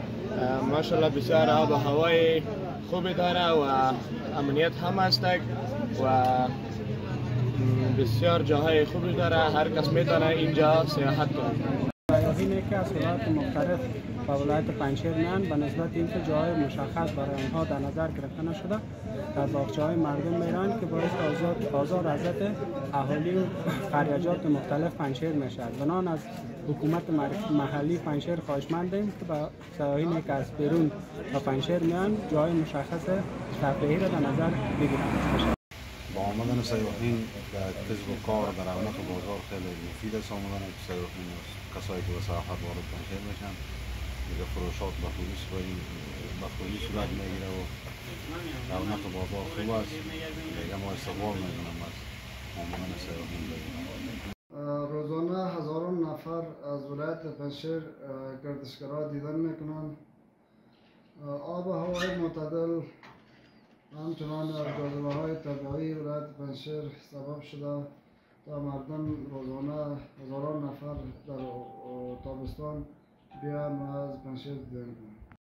ماشاءالله بسیار آب و هوای خوبی داره و امنیت هم هست و بسیار جاهای خوبی داره. هر کس میتونه اینجا سیاحت کنه. سیاحینی که از ولایات مختلف و ولایت پنجشیر میان به نسبت اینکه جای مشخص برای آنها در نظر گرفته نشده در باغچه‌های مردم میرن که باعث آزار اذیت اهالی و قریجات مختلف پنجشیر میشد. بنان از حکومت محلی پنجشیر خواهشمندیم که به سیاحینی که از بیرون و پنجشیر میان جای مشخص تفریحی را در نظر بگیرند. با آمدن سیاحین در کسب و کار در رونق بازار خیلی مفید است. آمدن سیاحین کسایی که به سیاحت وارد پنجشیر میشن دیگه فروشات به خوبی صورت میگیره و رونق بازار خوب است. دیگه ما استقبال میکنم از آمدن سیاحین. روزانه هزاران نفر از ولایت پنجشیر گردشگرها دیدن میکنند. آب و هوای معتدل همچنان جاذبه‌های طبیعی ولایت پنجشیر سبب شده تا مردم روزانه هزاران نفر در تابستان بیان و از پنجشیر دیدن کنند.